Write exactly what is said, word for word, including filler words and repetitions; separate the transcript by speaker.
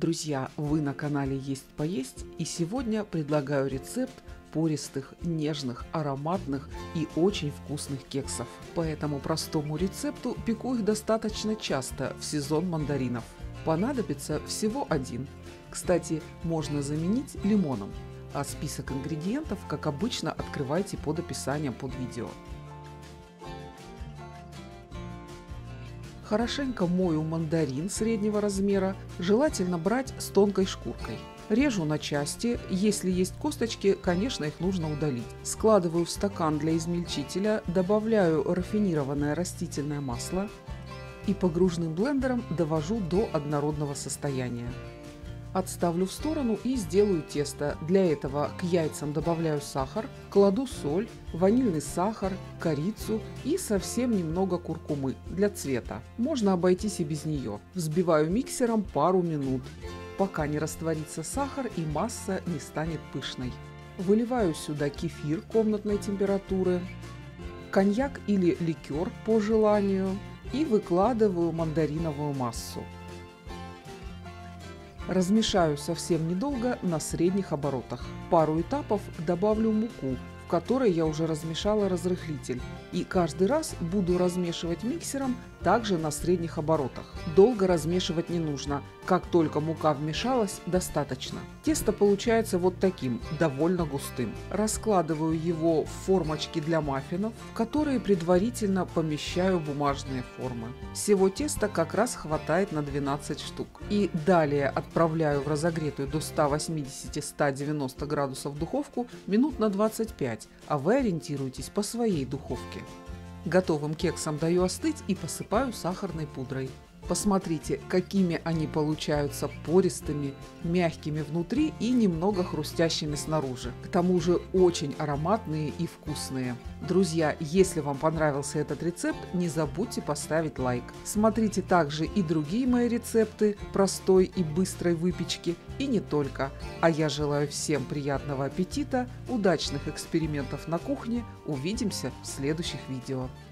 Speaker 1: Друзья, вы на канале Есть Поесть, и сегодня предлагаю рецепт пористых, нежных, ароматных и очень вкусных кексов. По этому простому рецепту пеку их достаточно часто в сезон мандаринов. Понадобится всего один. Кстати, можно заменить лимоном, а список ингредиентов, как обычно, открывайте под описанием под видео. Хорошенько мою мандарин среднего размера, желательно брать с тонкой шкуркой. Режу на части, если есть косточки, конечно, их нужно удалить. Складываю в стакан для измельчителя, добавляю рафинированное растительное масло и погружным блендером довожу до однородного состояния. Отставлю в сторону и сделаю тесто. Для этого к яйцам добавляю сахар, кладу соль, ванильный сахар, корицу и совсем немного куркумы для цвета. Можно обойтись и без нее. Взбиваю миксером пару минут, пока не растворится сахар и масса не станет пышной. Выливаю сюда кефир комнатной температуры, коньяк или ликер по желанию и выкладываю мандариновую массу. Размешаю совсем недолго на средних оборотах. Пару этапов добавлю муку, в которой я уже размешала разрыхлитель. И каждый раз буду размешивать миксером также на средних оборотах. Долго размешивать не нужно. Как только мука вмешалась, достаточно. Тесто получается вот таким, довольно густым. Раскладываю его в формочки для маффинов, в которые предварительно помещаю бумажные формы. Всего теста как раз хватает на двенадцать штук. И далее отправляю в разогретую до ста восьмидесяти — ста девяноста градусов духовку минут на двадцать пять, а вы ориентируйтесь по своей духовке. Готовым кексам даю остыть и посыпаю сахарной пудрой. Посмотрите, какими они получаются пористыми, мягкими внутри и немного хрустящими снаружи. К тому же очень ароматные и вкусные. Друзья, если вам понравился этот рецепт, не забудьте поставить лайк. Смотрите также и другие мои рецепты простой и быстрой выпечки, и не только. А я желаю всем приятного аппетита, удачных экспериментов на кухне. Увидимся в следующих видео.